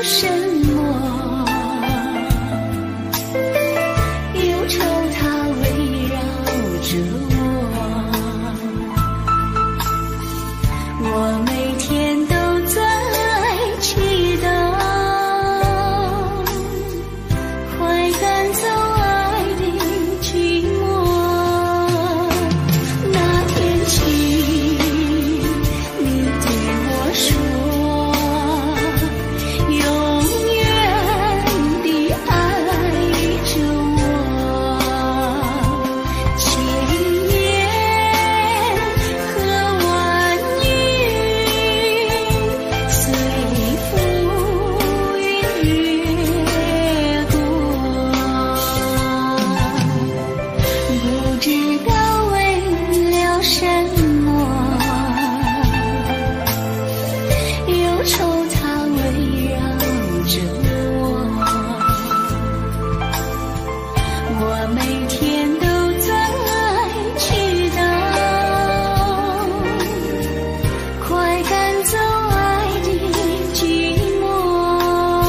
什么？忧愁它围绕着我每天都在祈祷，快赶走爱的寂寞。那天起，你对我说，永远地爱着我，千言和万语随浮云掠过，不知道为了什么，忧愁它围绕着我每天都在祈祷，快赶走爱的寂寞。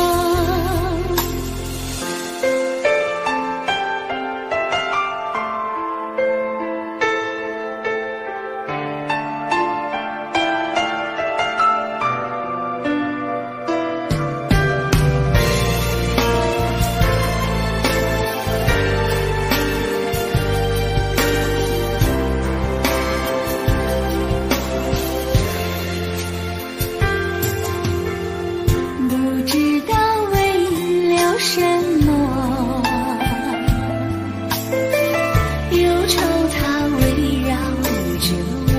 不知道为了什么，忧愁它围绕着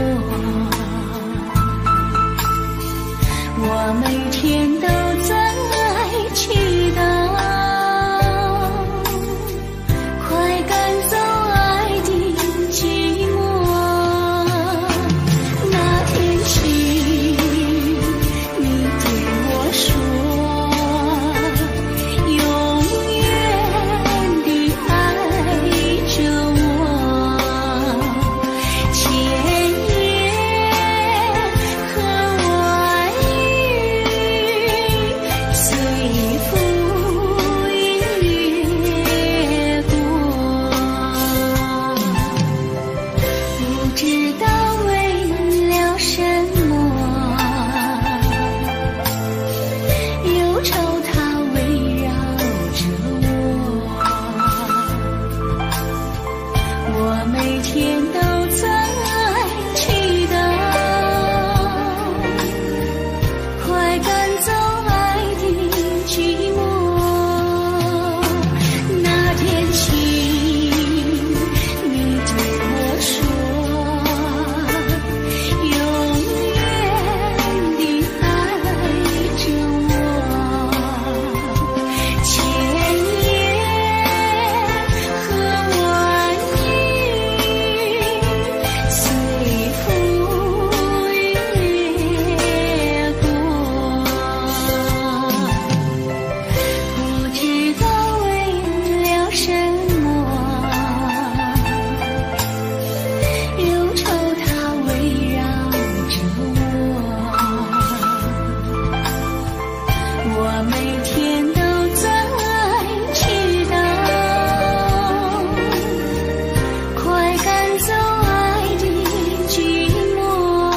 我每天都在祈祷，快赶走爱的寂寞。那天起，你对我说，永远地爱着我，千言和万语随浮云掠过，不知道为了什么，忧愁它围绕着我每天都在祈祷，快赶走爱的寂寞。那天起，你对我说，永远地爱着我，千言和万语随浮云掠过，不知道为了什么，忧愁它围绕着我每天都在祈祷，快赶走爱的寂寞。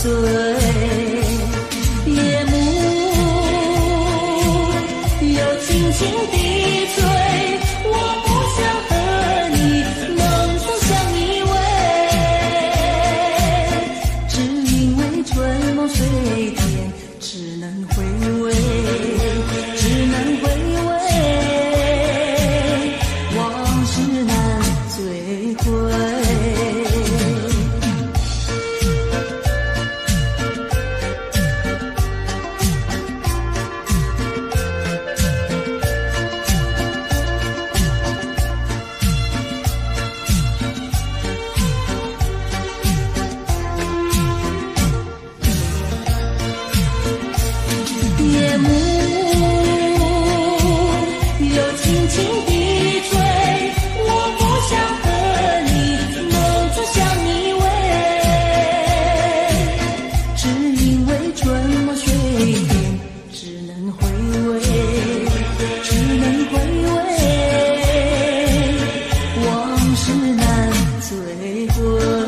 醉，夜幕又轻轻地吹，我不想和你梦中相依偎，只因为春梦水天，只能回味，只能回味，往事难追回。夜幕又轻轻地吹，我不想和你梦中相依偎，只因为春梦水天，只能回味，只能回味，往事难追回。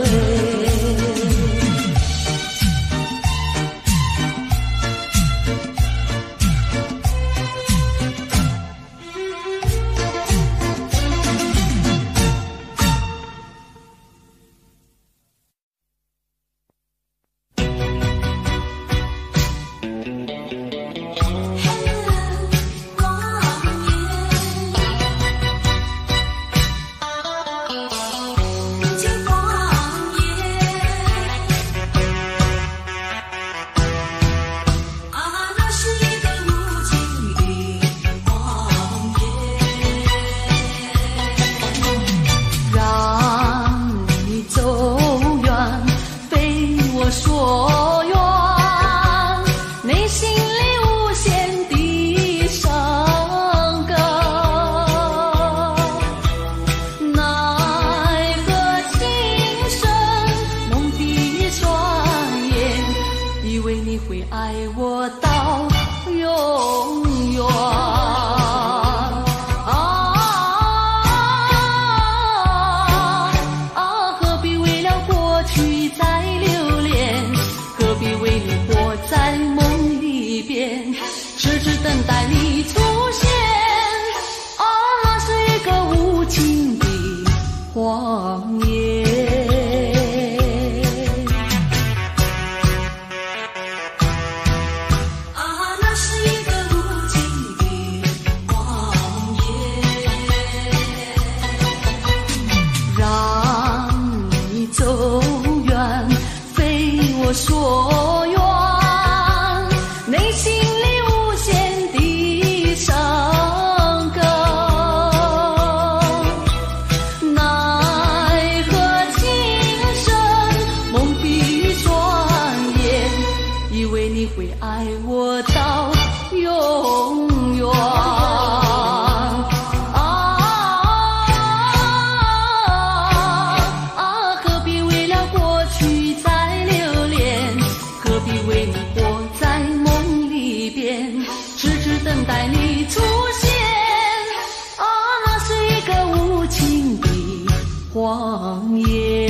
所愿，内心里无限的伤感，奈何情深梦闭双眼，以为你会爱我到永远。何必为了过去再留恋？何必为你活在梦里边，痴痴等待你出现？那是一个无情的谎言。那是一个无情的谎言，让你走远，非我所愿，内心里无限的伤感，奈何情深梦闭双眼，以为你会爱我到永远。何必为了过去再留恋？何必为你活在梦里边，痴痴等待你出现？那是一个无情的谎言。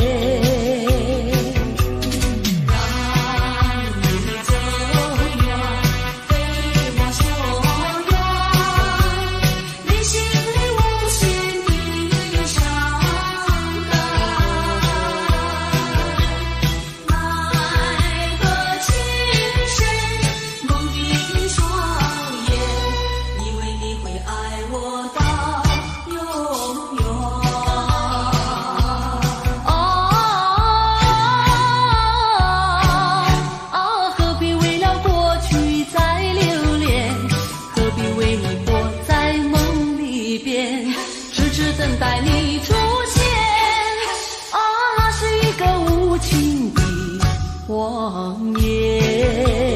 等待你出现，那是一个无情的谎言。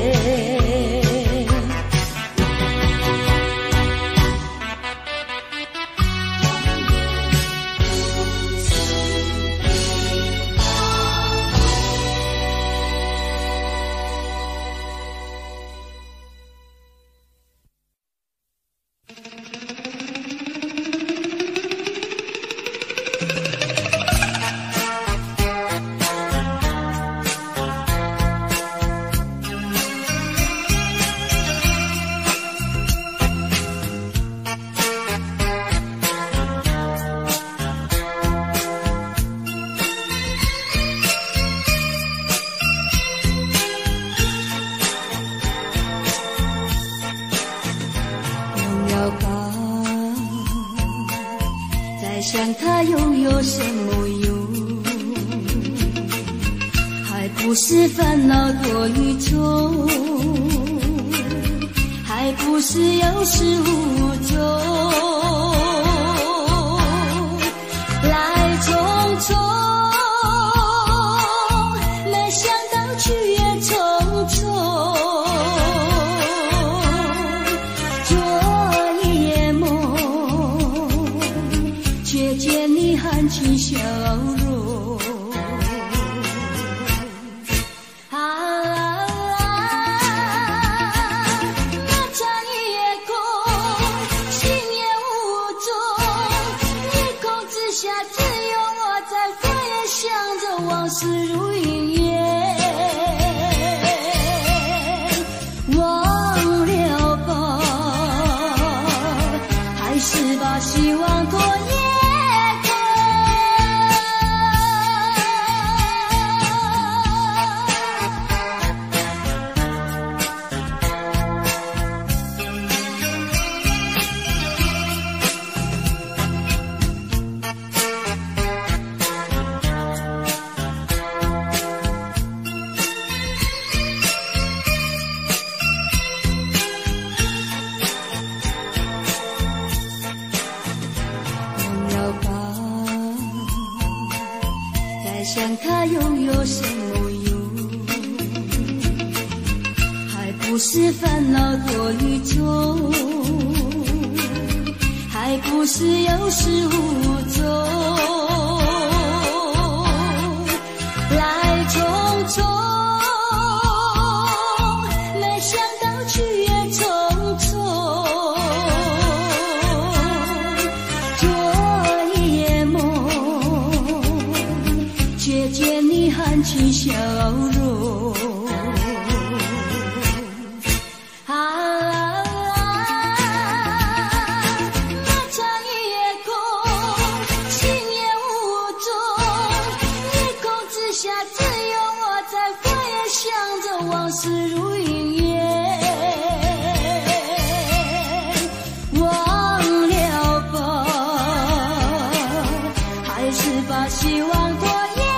它又有什么用？还不是烦恼多于愁，还不是有始无终，来匆匆，没想到去也匆匆，做一夜梦，却见你含情笑容。往事如云烟，忘了吧，还是把希望拖延想它又有什么用？还不是烦恼多于愁，还不是有始无终，来匆匆，没想到去也匆匆，做一夜梦，却见你含情笑容。那场夜空，心也无踪，夜空之下只有我在佛也想着往事如云烟，忘了吧，还是把希望拖延。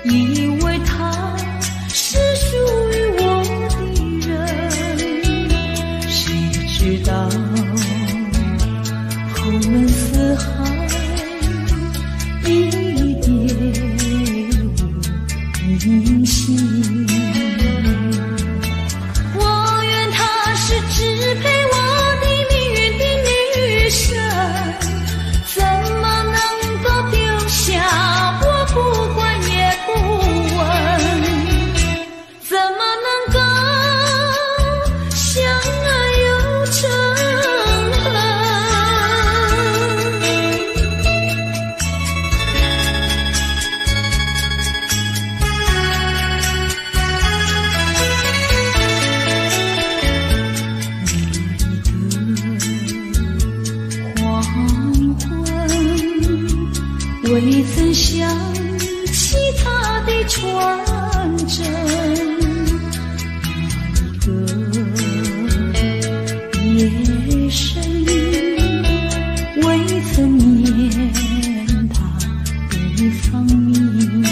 以为他是属于我的人，谁知道后门似海，一点无音信。我愿他是支配我的命运的女神，怎么能够丢下我不管也不问？怎么能够相爱又成恨？未曾想起他的传真，一个夜深，未曾念他的芳名。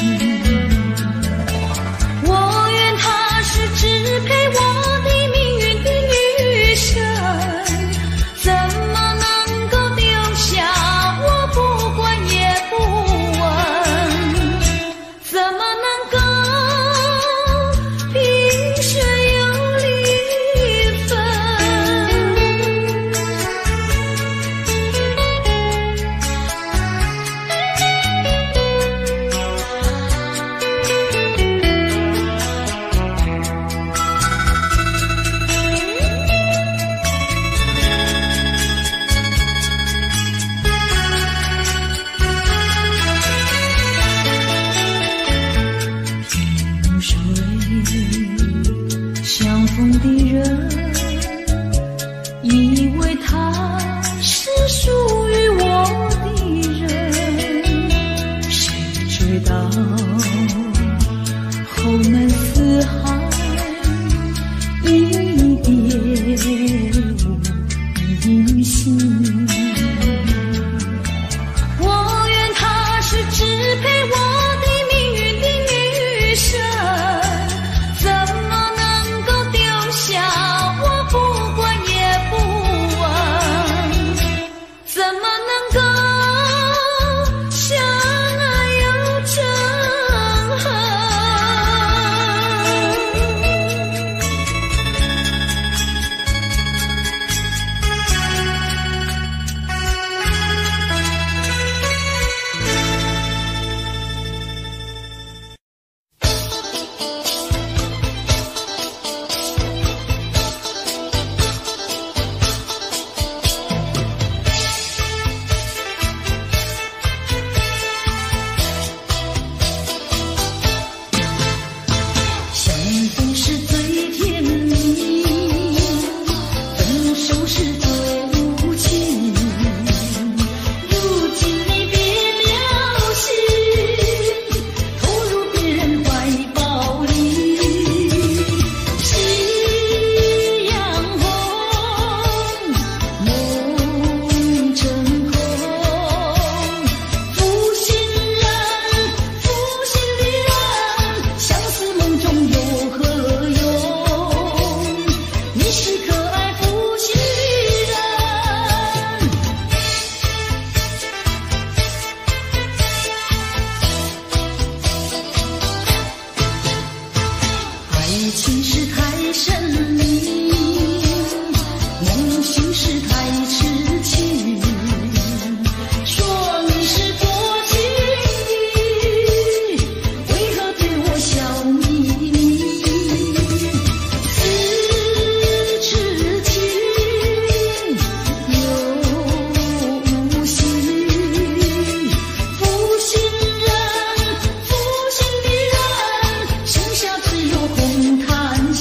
我愿他是支配我的命运的女神，怎么能够丢下我不管也不问？怎么能够萍水有离分？萍水相逢的人，以为他是属于我的人，谁知道后门似海，一点无音信。我愿他是支配我的命运的女神，怎么能够丢下我不管也不问？怎么能够相爱又成恨？相逢是最甜蜜，分手是最无情。如今你别了心，投入别人怀抱里。夕阳红，梦成空。负心人，负心的人，相思梦中有何用？你是可爱负心的人。爱情是太神秘，梦醒是太痴情。说你是多情的，为何对我笑眯眯？似痴情又无心，负心人，负心的人，剩下只有空叹息。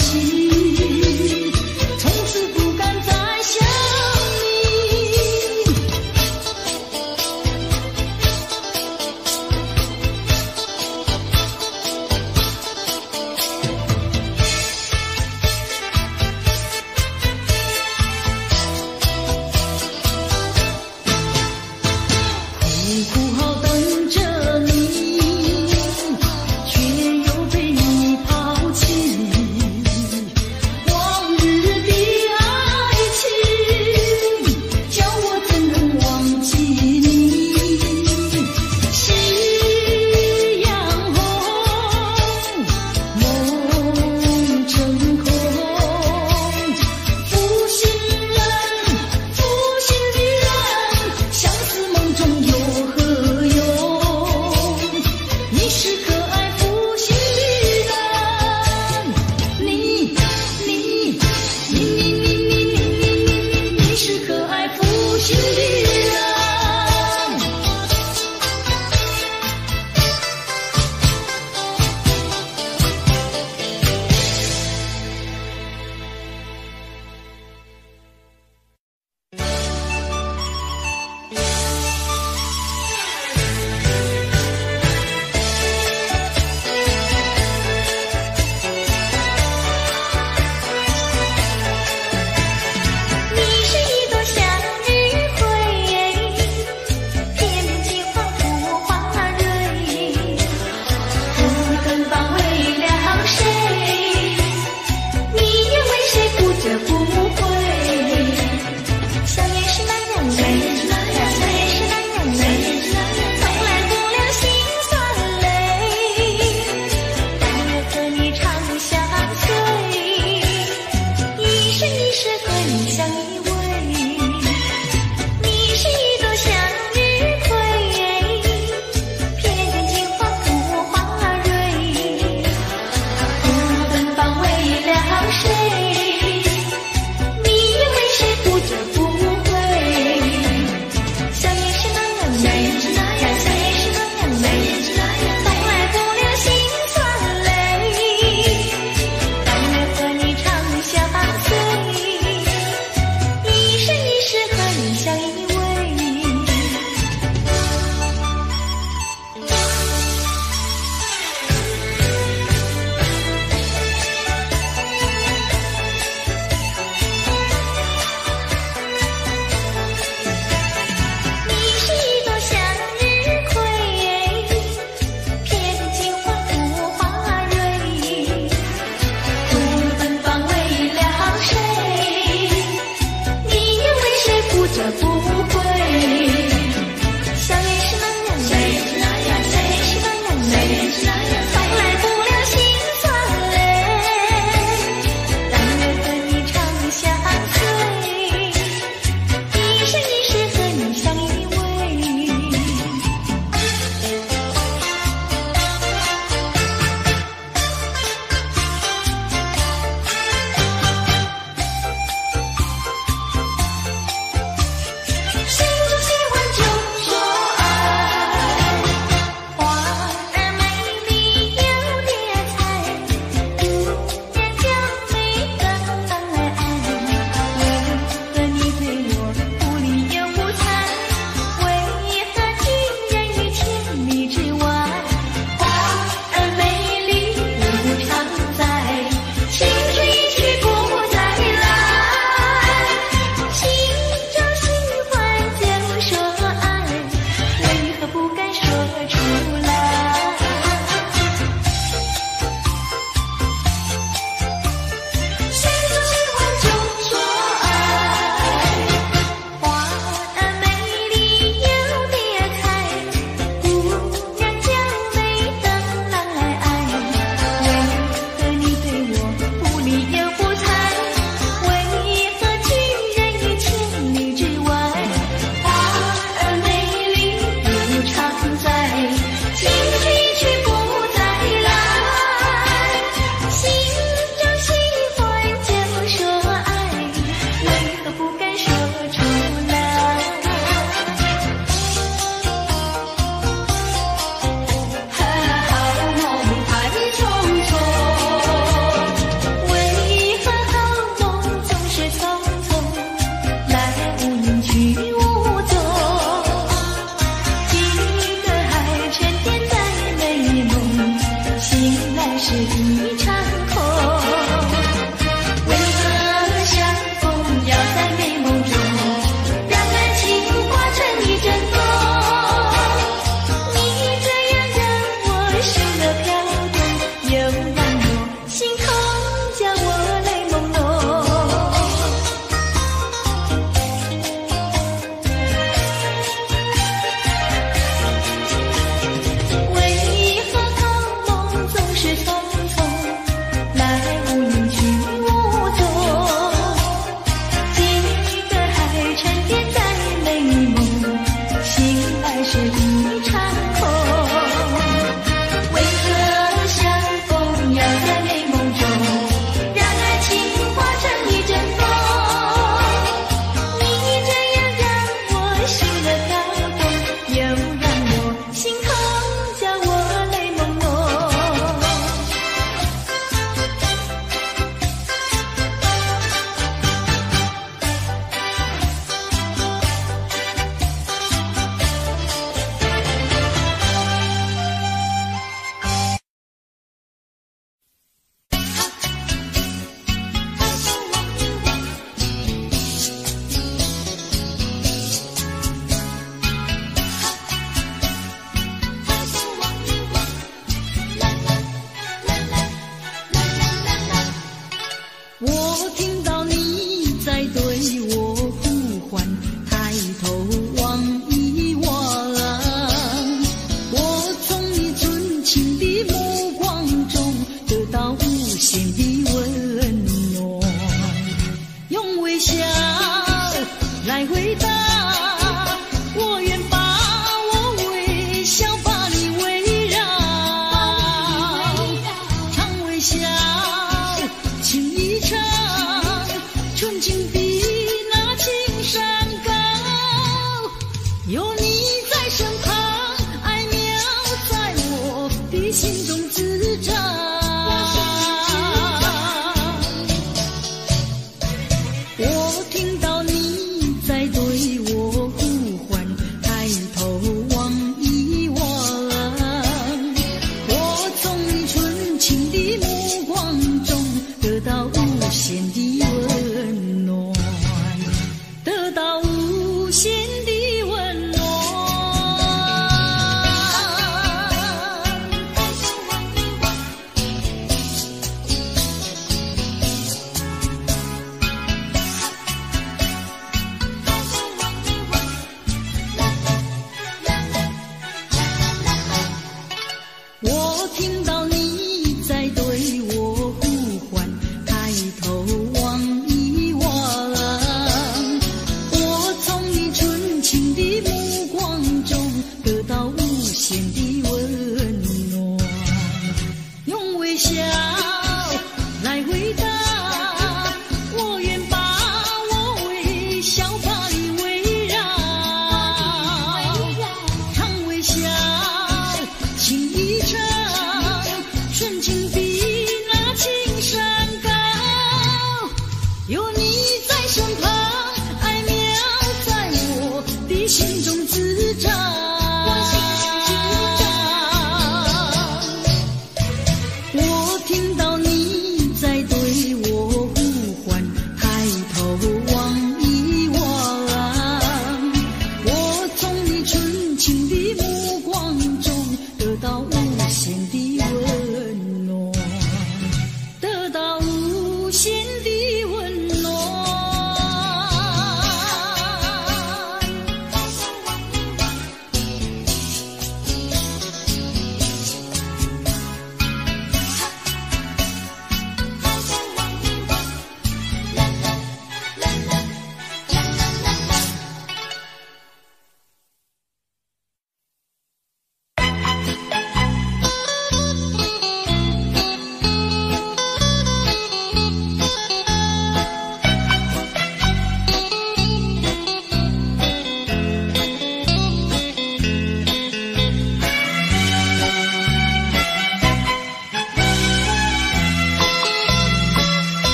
我听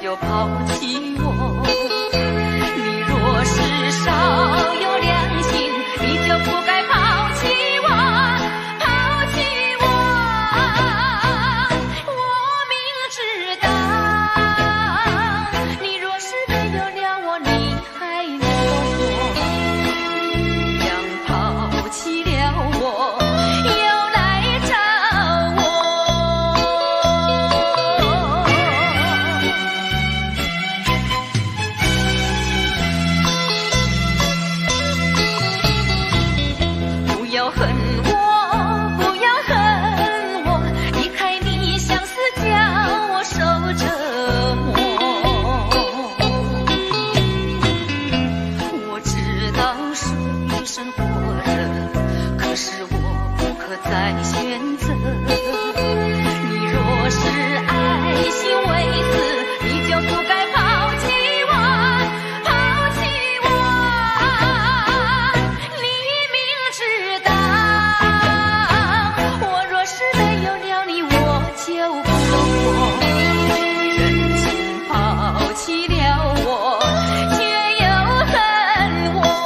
就抛弃我。你若是少有良心，你就不该抛弃我，抛弃我。我明知道，你若是没有了我，你还能够活，样抛弃了我。再选择，你若是爱心为子，你就不该抛弃我，抛弃我。你明知道，我若是没有了你，我就不能活，忍心抛弃了我，却又恨我。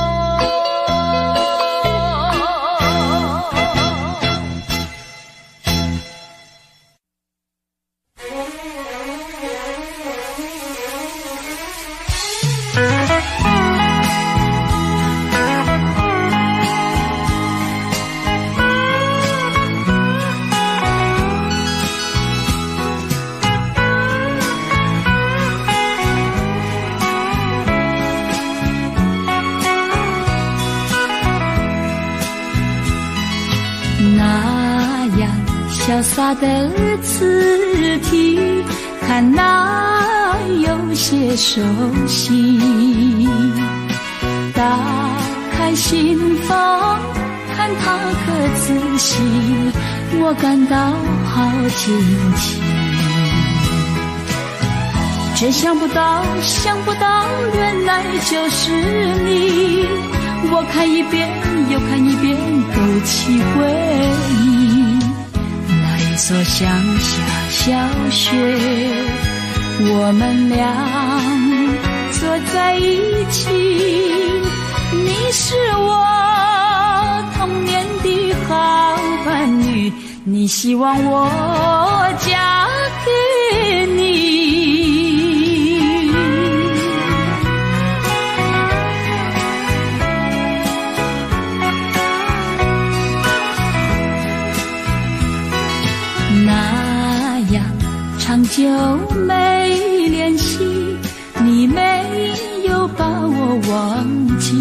那样潇洒的字体，看来有些熟悉。打开心房，看它可仔细，我感到好惊奇。真想不到，原来就是你。我看一遍又看一遍，勾起回忆。那一所乡下小学，我们俩坐在一起。你是我童年的好伴侣，你希望我嫁给你。那样长久没联系，你没有把我忘记。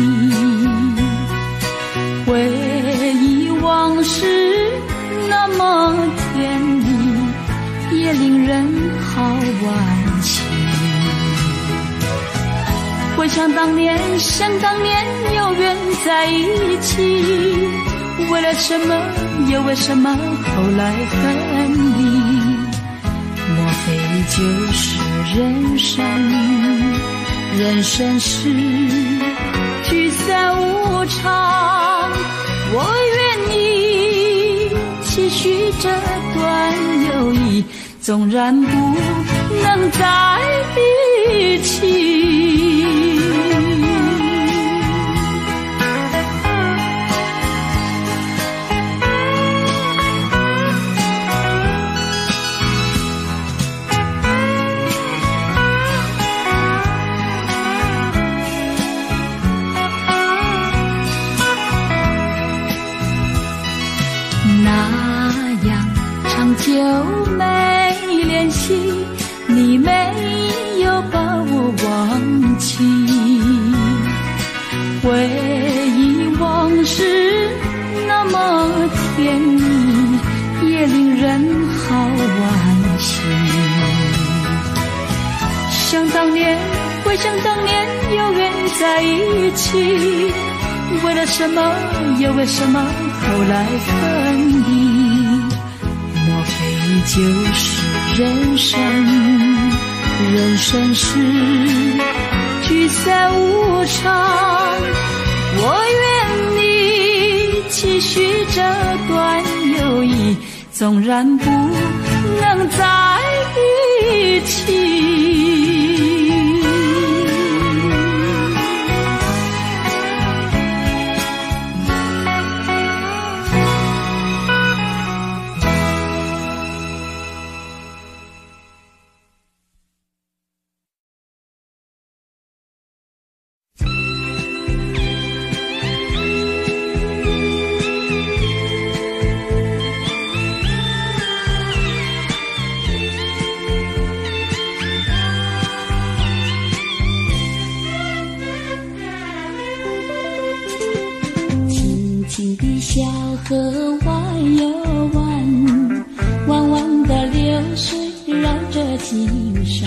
回忆往事那么甜蜜，也令人好惋惜。回想当年有缘在一起，为了什么又为什么后来分离？莫非就是人生？人生是聚散无常，我愿意期许这段友谊，纵然不能在一起。那样长久没联系，你没有把我忘记。回忆往事那么甜蜜，也令人好惋惜。回想当年有缘在一起，为了什么又为什么后来分离？莫非就是人生？人生是聚散无常，我愿你期许这段友谊，纵然不能在一起。 心上。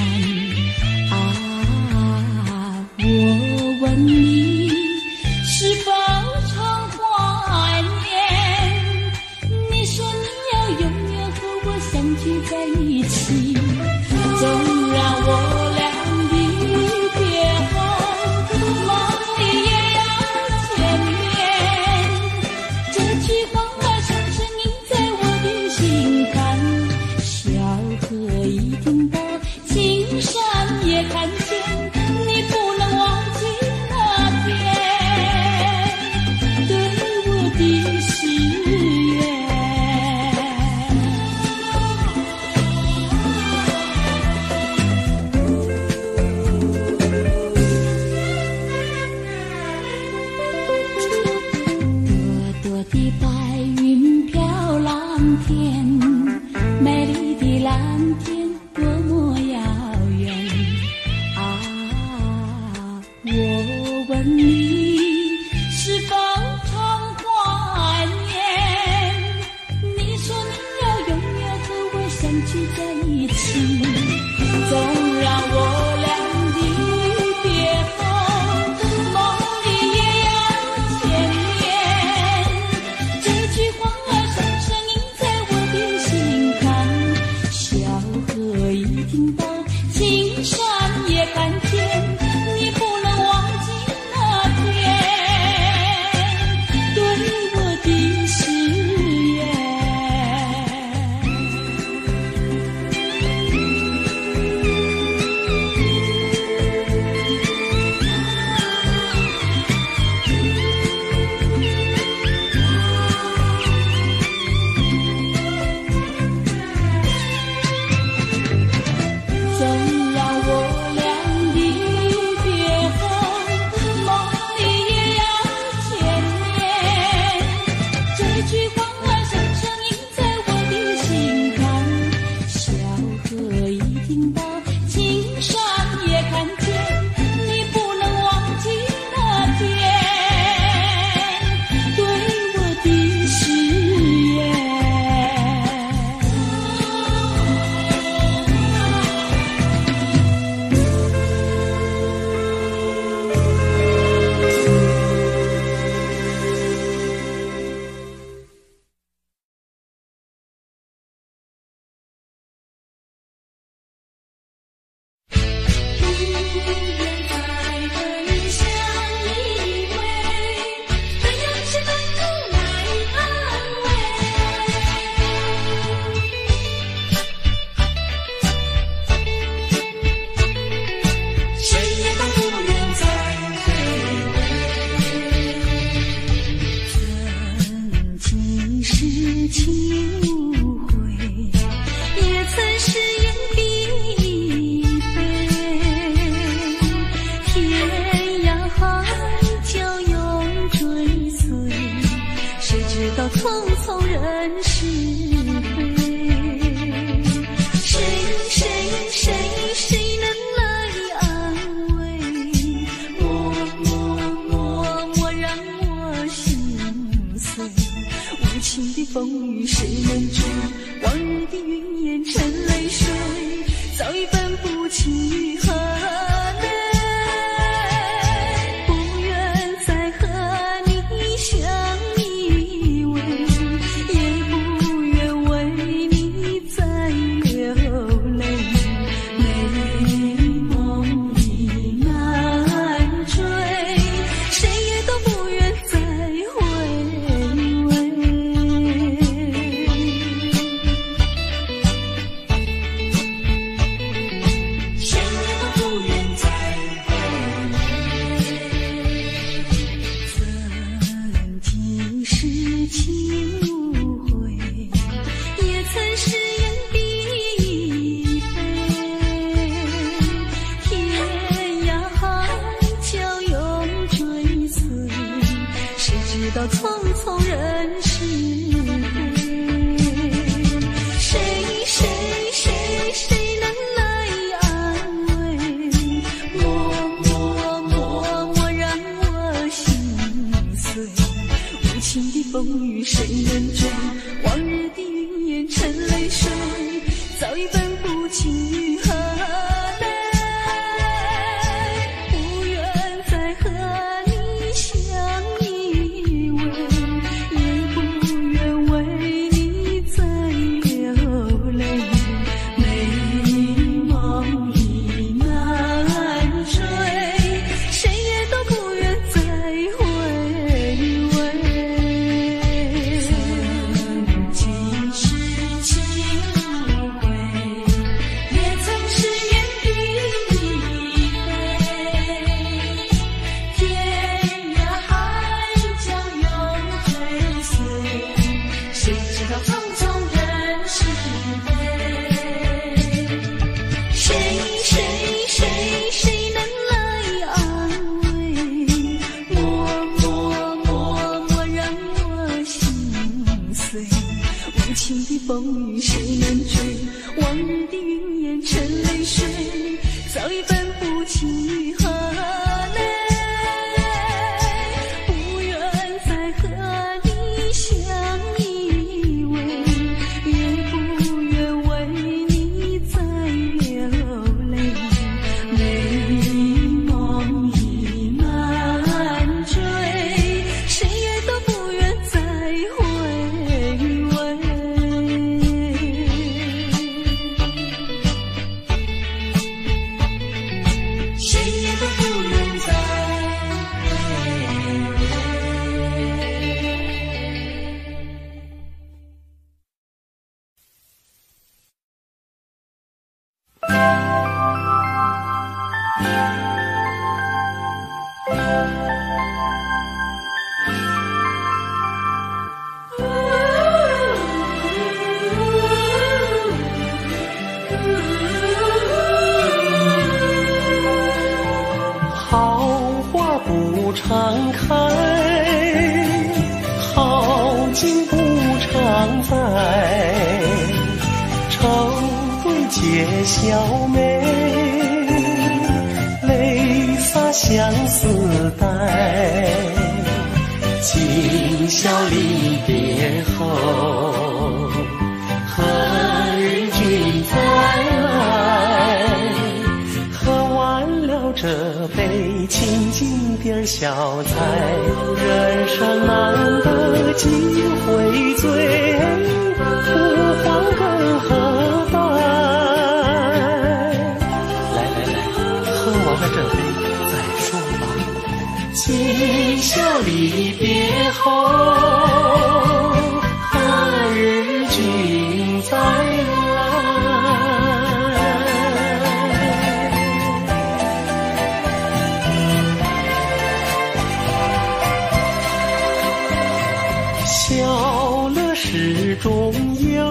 我问你是否常怀念，你说你要永远和我相聚在一起，纵然我俩离别后梦里也要见面，这句话深深印在我的心坎，小河一听到青山也看见，你不能忘记那天对我的誓言。朵朵的白云飘蓝天，美丽的蓝天多么遥远啊！我问你是否常怀念，你说你要永远和我相聚在一起，纵然我俩离别后梦里也要见面，这句话深深印在我的心坎，小河一听到青山也看见，你不能忘记那天对我的誓言。纵然我俩离别后梦里也要见面，这句话深深印在我的心坎，小河一听到青山也看见，你不能忘记那天对我的誓言。 风雨谁能追？往日的云烟成泪水，早已分不清雨和泪。不愿再和你相依偎，也不愿为你再流泪。美梦已难追，谁也都不愿再回味。谁也都不愿再好花不常开，好景不常在，愁对解笑眉，泪洒相思带。今宵离别后，何日君再来？喝完了这杯清静点小菜，人生难得几回醉，不欢更何待？来，喝完了这杯再说吧。今宵离别后，何日君再来？笑乐始终有，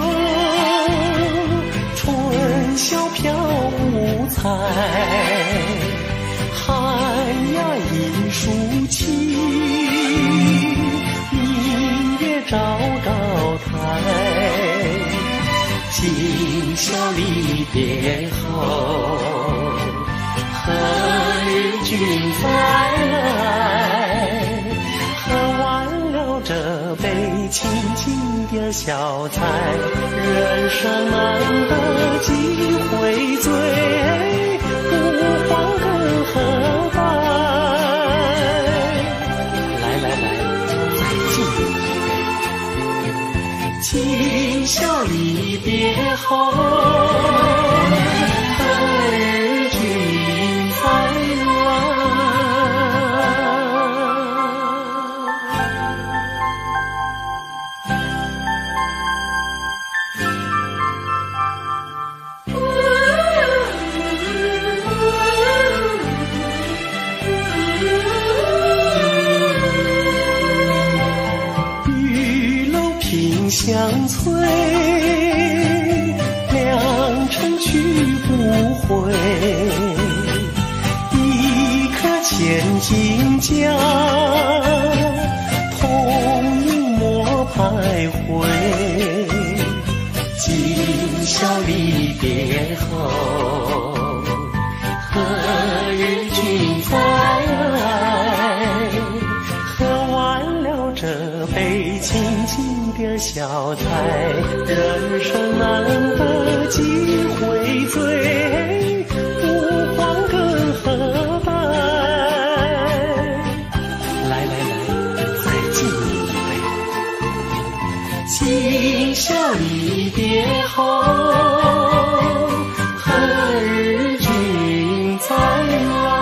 春宵飘无彩。寒鸦一树栖，明月照照台。今宵离别后，何日君再来？喝完了这杯清静点小菜，人生难得几回醉，不欢更何待？来，再敬一杯。今宵离别后，何日君再来？相催，良辰去不回。一颗千金家，同饮莫徘徊。今宵离别后，何日君再来？喝完了这杯清静点小菜，人生难得几回醉，不欢更何待？来，再敬一杯。今宵离别后，何日君再来？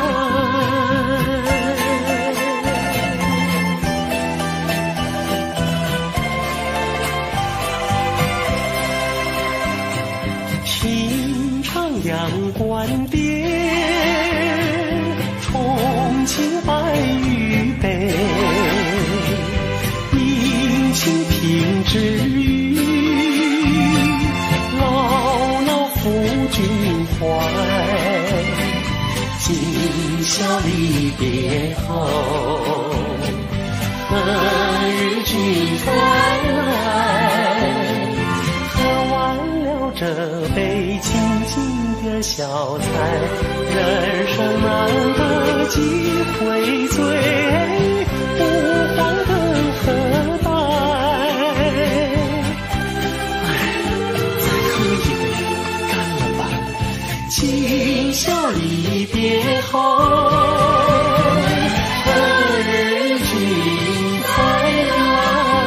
平常阳关边，重庆白玉杯，殷勤品之余，牢牢抚君怀。今宵离别后，何日君再来？ 这杯清静的小菜，人生难得几回醉，不黄的何待？再喝一杯，干了吧！今宵离别后，何日君再来？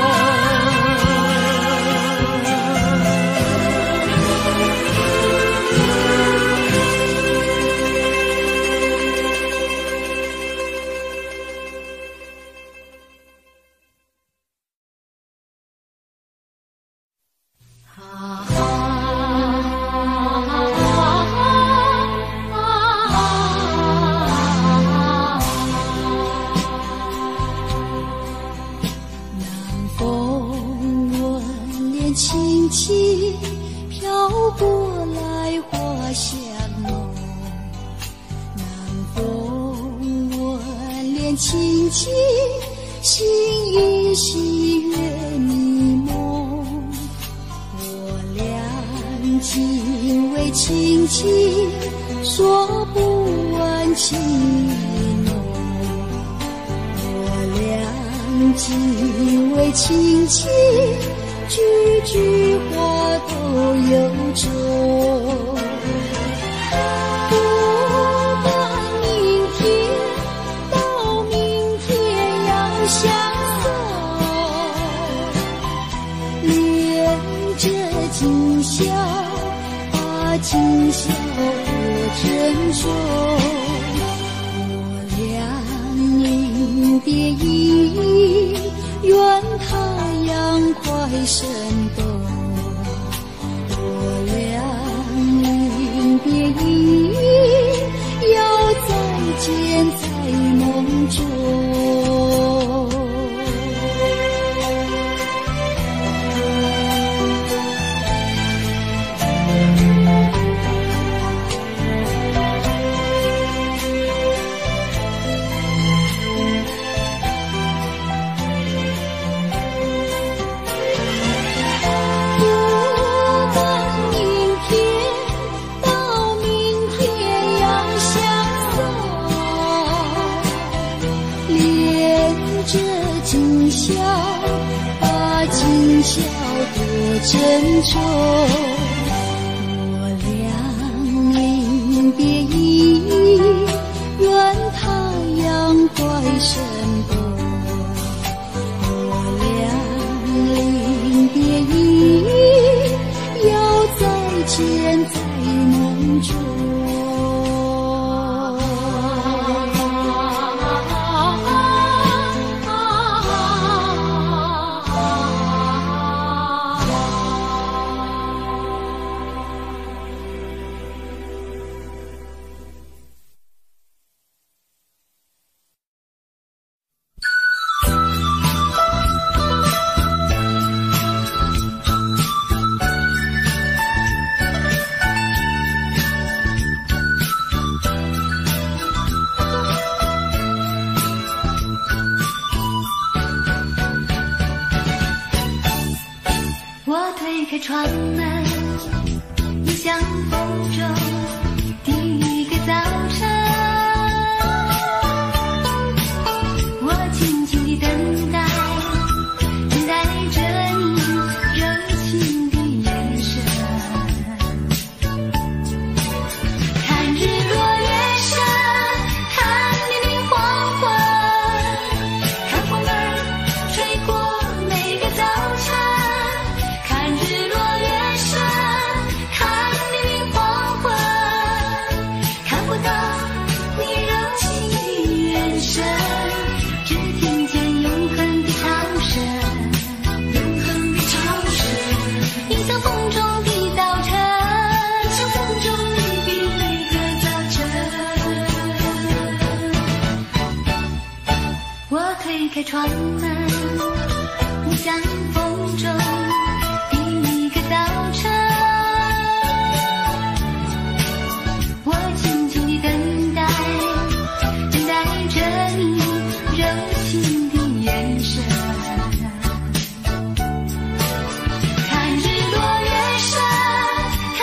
轻轻飘过来花香浓，南风吻脸轻轻，心依稀月迷蒙。我俩紧偎轻轻，说不完情意浓。我俩紧偎轻轻，句句话都有衷。不管明天到明天要相送，恋着今宵，把今宵多珍重。我俩临别依依，愿太阳快升东。我俩临别依依，要再见在梦中。今宵，把今宵多珍重。我俩临别依依，愿太阳快升东。我俩临别依依，要再见在梦中。 推开窗门，迎向风中第一个早晨。我静静地等待，等待着你热情的眼神。看日落月升，看黎明黄昏，看风儿吹过每个早晨。日落月升，看黎明黄昏，看不到你柔情的眼神，只听见永恒的唱声，永恒的唱声，迎向风中的早晨，迎向风中的每个早晨。我推开窗门，迎向风中早晨，我静静地等待，等待着你柔情的眼神。看日落月升，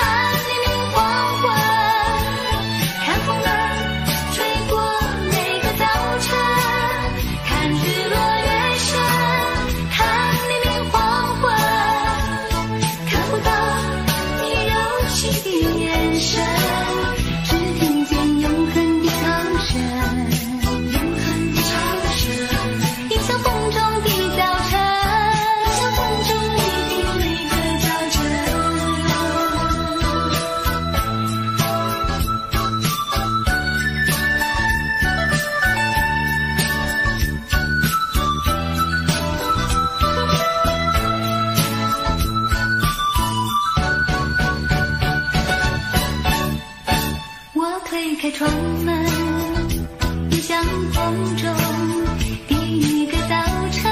推开窗门，迎向风中第一个早晨。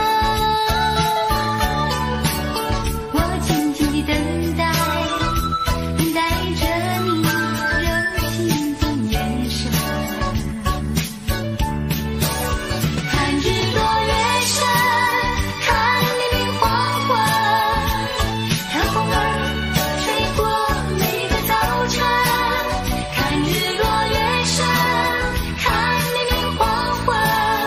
我静静地等待，等待着你热情的眼神。看日落月升，看黎明黄昏，看风儿吹过每个早晨。看日落月升，看黎明黄昏，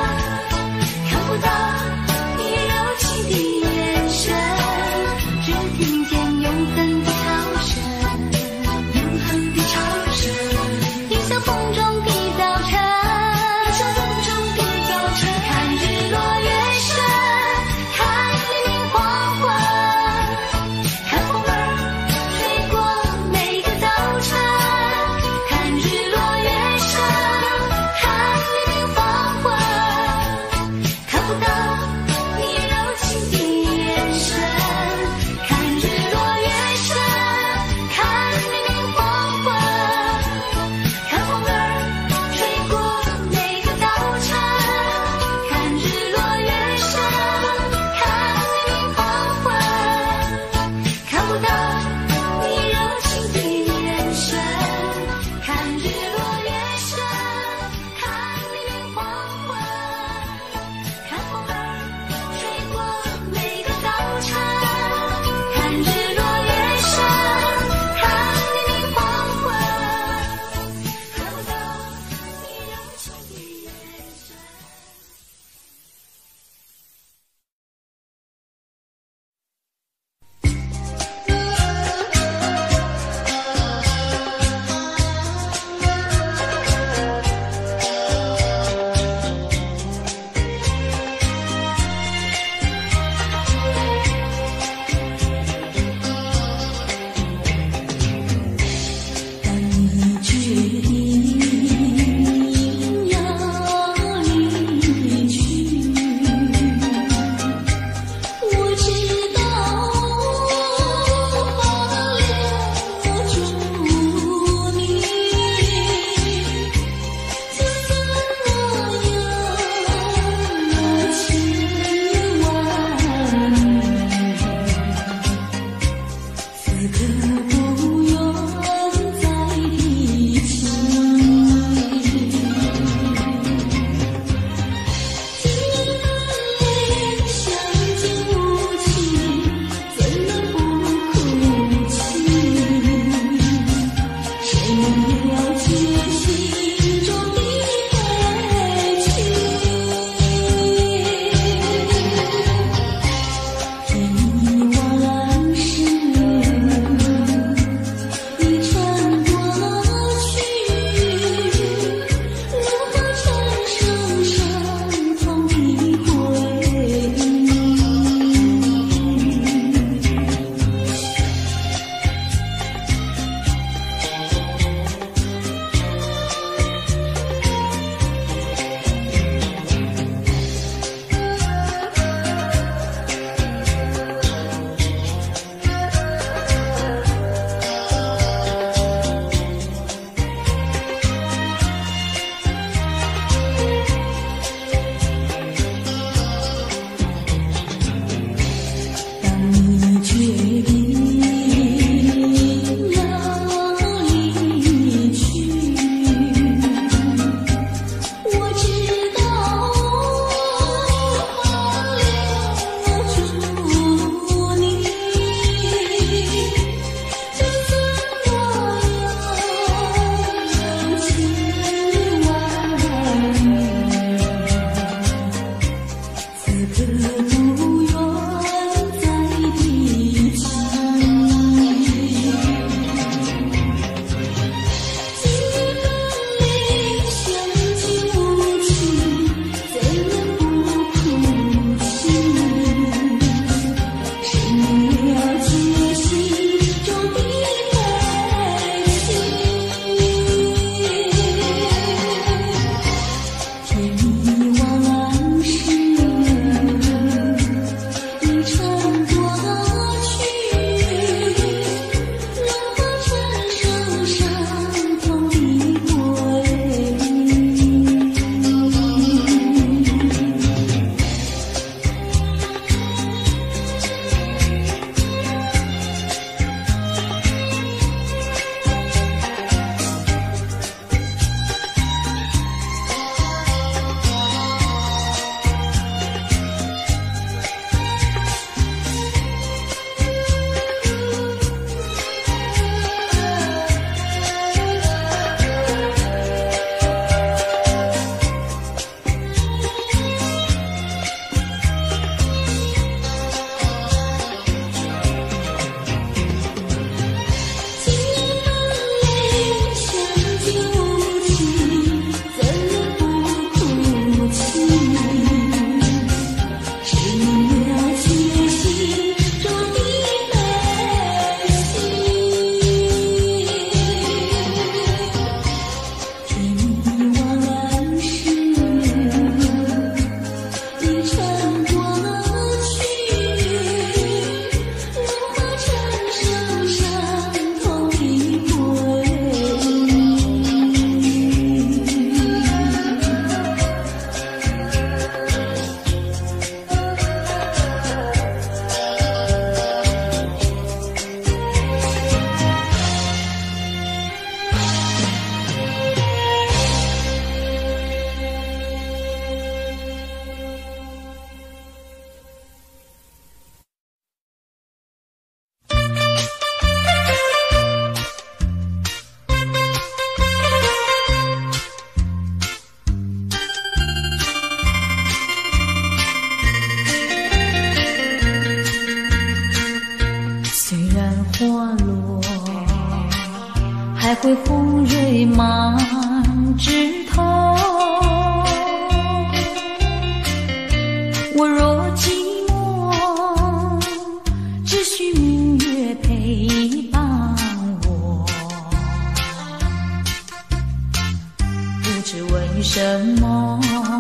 为什么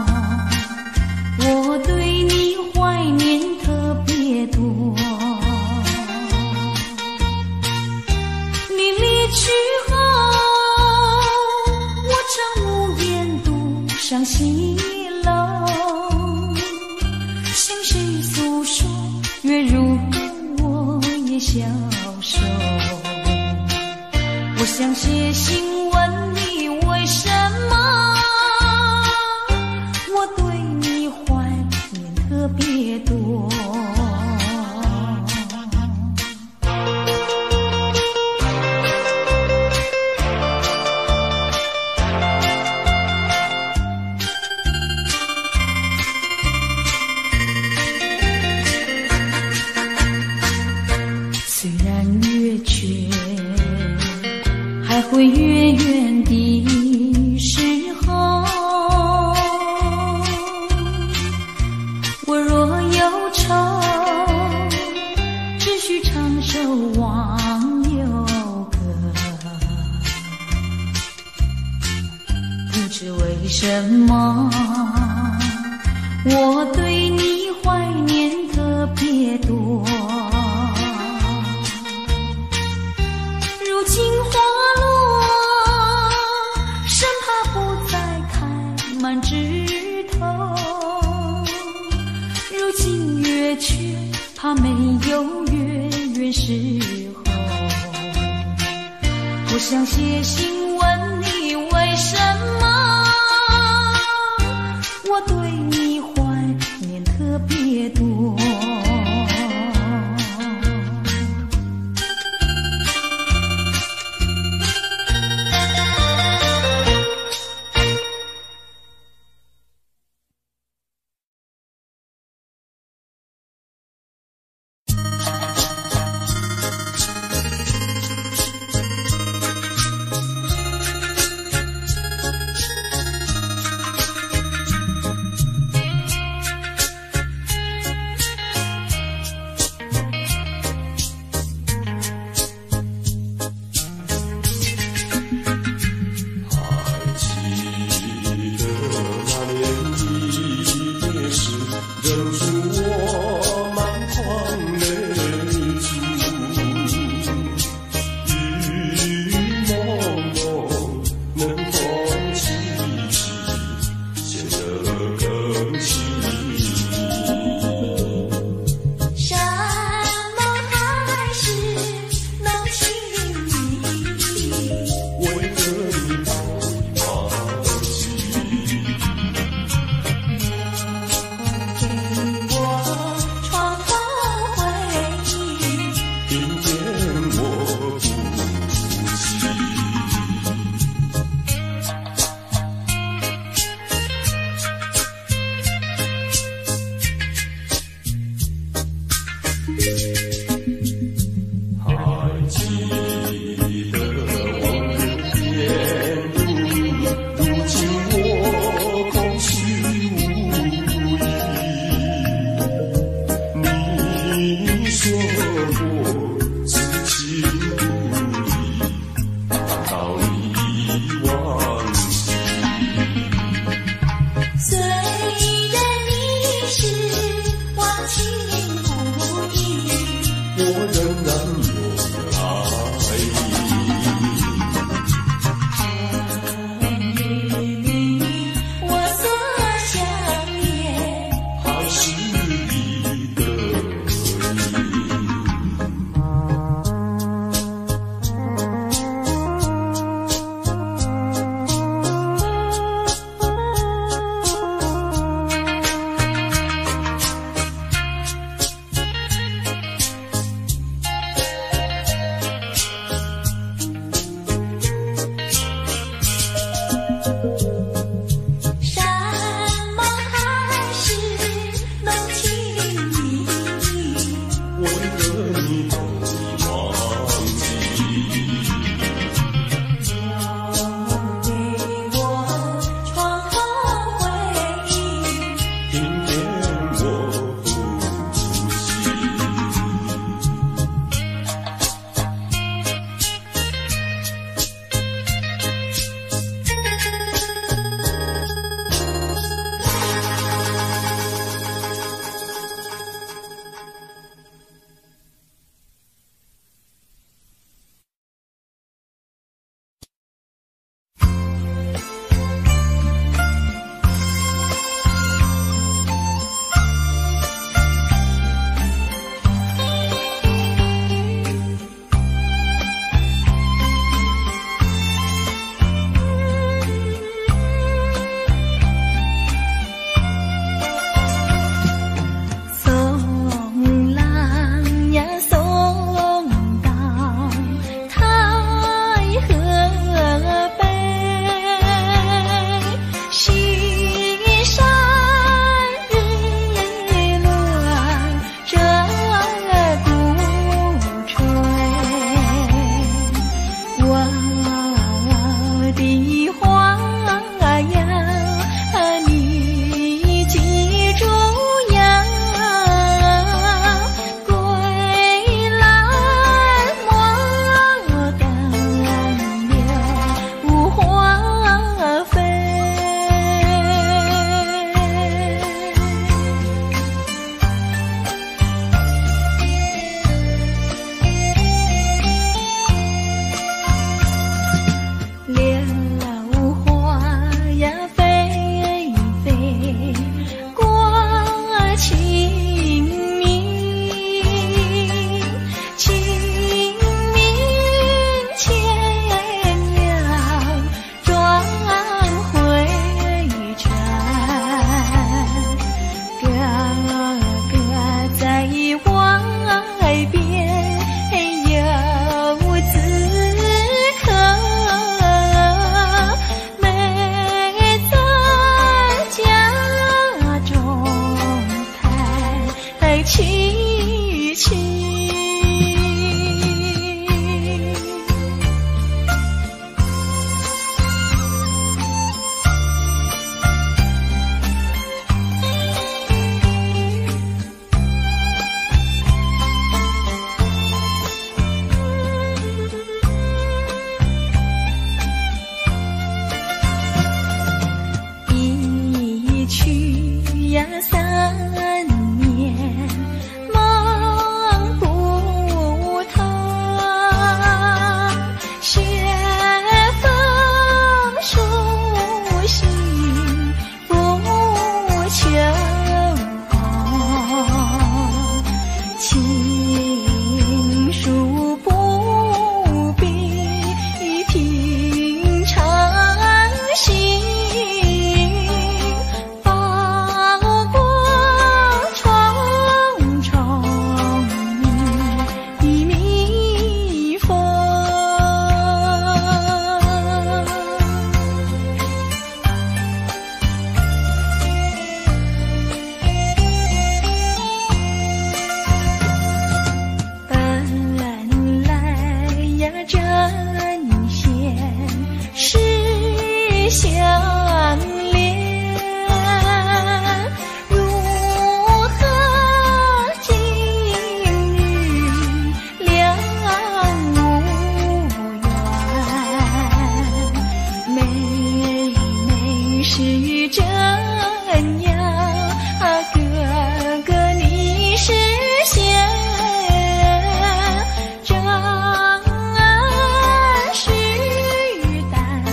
我对你怀念特别多？你离去后，我常无言独上西楼，向谁诉说？月如歌，我也消瘦。我想写信问你为什么我对你怀念特别多。虽然月缺还会月圆的时候，我若忧愁，只需唱首忘忧歌。不知为什么我对你怀念特别多。如今花落，生怕不再开满枝头。如今月缺，怕没有月圆时候。我想写信问你为什么我对你怀念特别多。 相恋，如何今日两无缘？妹妹是这样，哥哥你是仙，这是待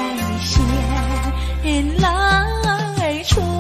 先来春。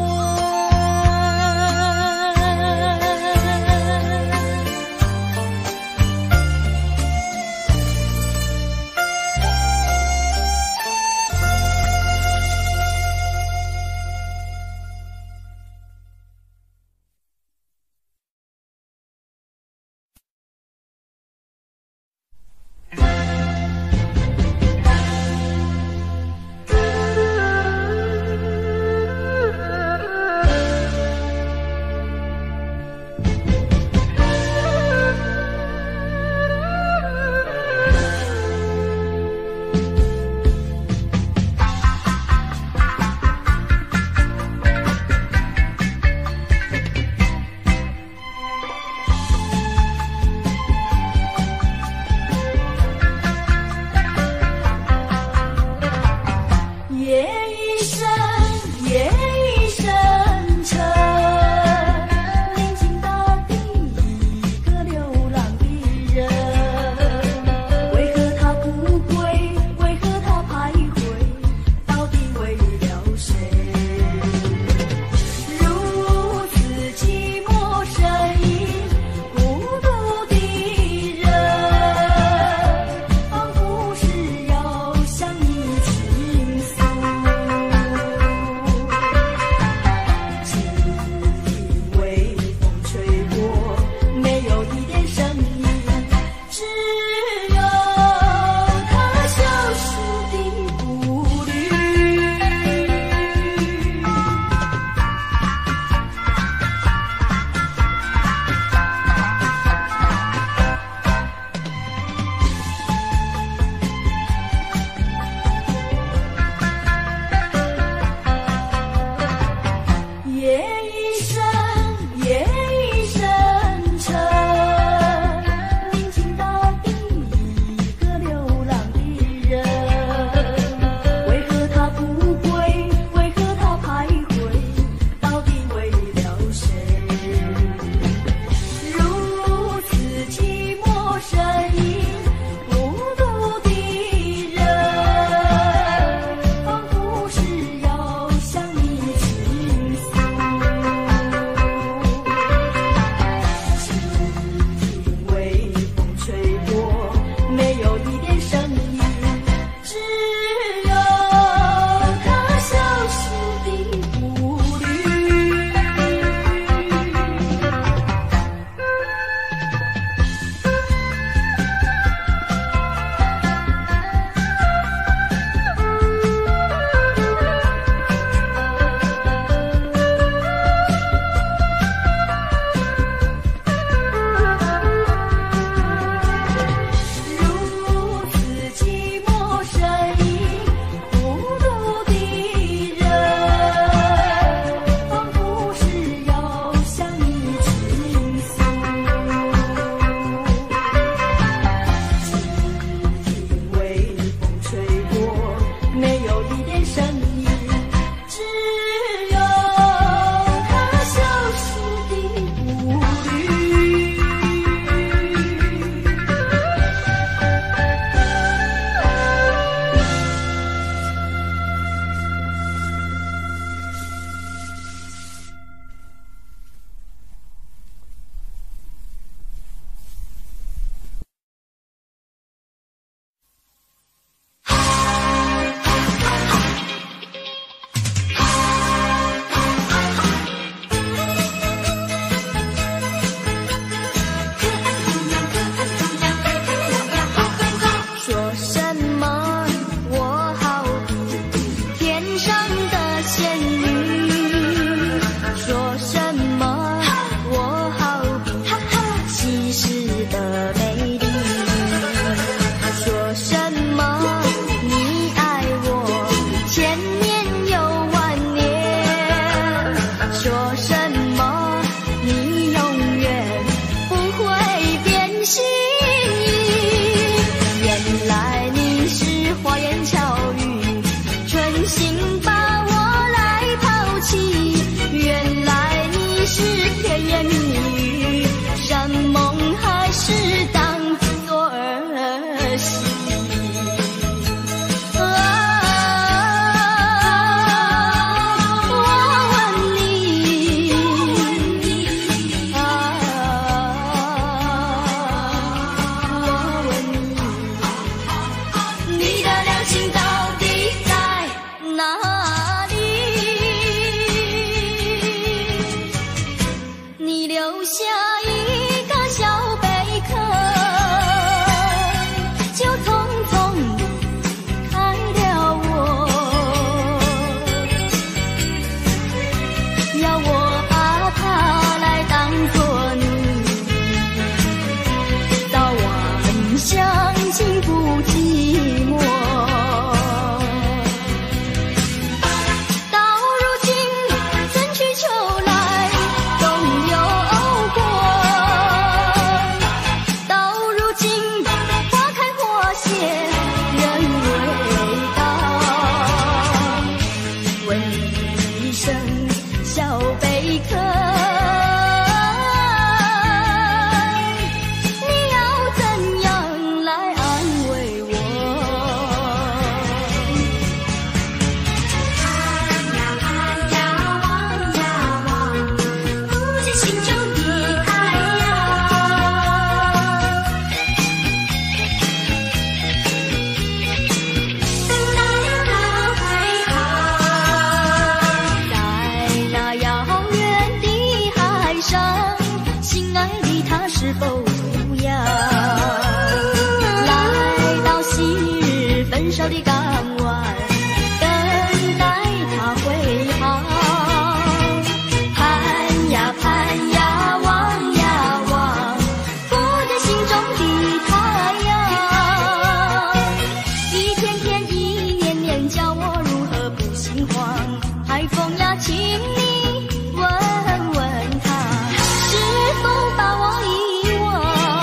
心慌，海风呀，请你问问他，是否把我遗忘？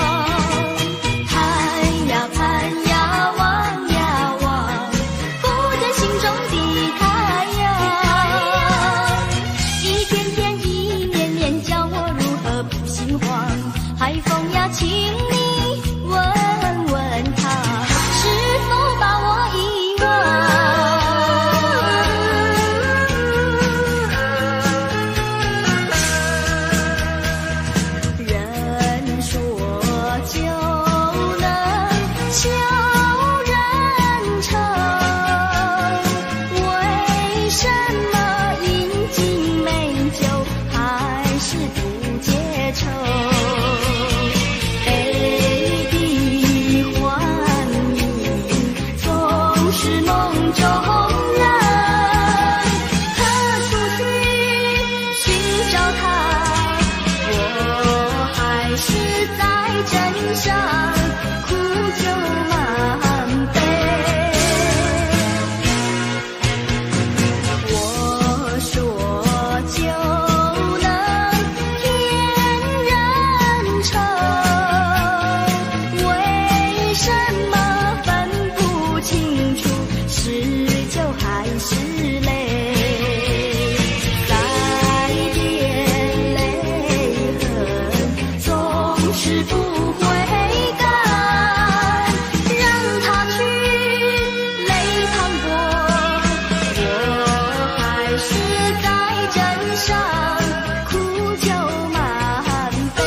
盼呀盼呀，望呀望，不见心中的太阳。一天天，一年年，叫我如何不心慌？海风呀，请你问问他，是否把我遗忘？人说就能笑人愁，为什么饮尽美酒还是不解愁？悲的欢愉总是梦中人，何处去寻找它？我还是在镇上苦酒满杯。我说就能骗人愁，为什么分不清楚是酒还是泪？再点泪痕总是不会干，让它去泪淌过，我还是在镇上苦酒满杯。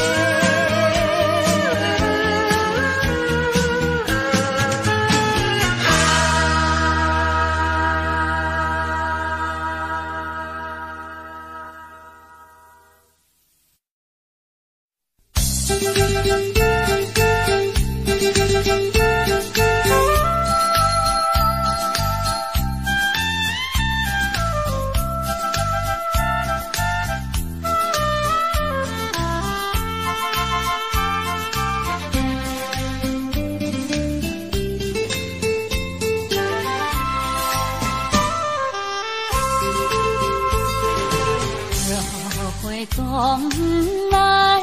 若花讲不来，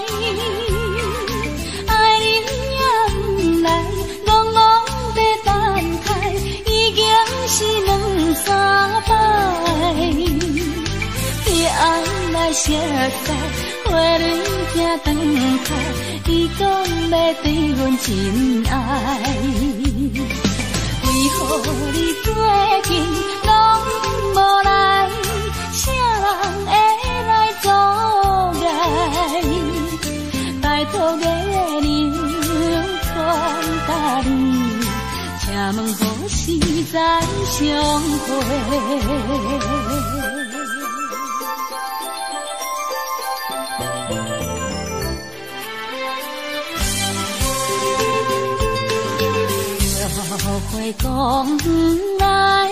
爱你也不来，茫茫在等待，已经是两三摆。夜暗来熟悉，花蕊正长开，伊讲要对阮真爱，为何你最近拢无来？啥人会来阻碍？拜托月亮传达你，请问何时再相会？若花讲不来，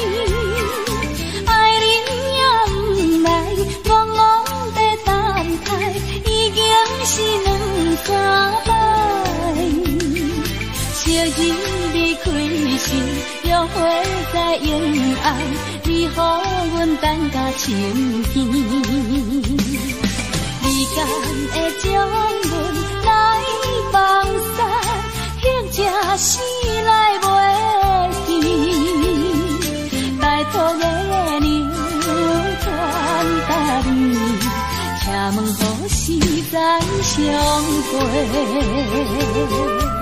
爱你也不来，茫茫在等待，已经是两三摆。昔日你开心，约会在永安，你予阮等甲深天。你敢会将阮来放散？或者是来袂记？拜托月亮传达你，请问何时再相会？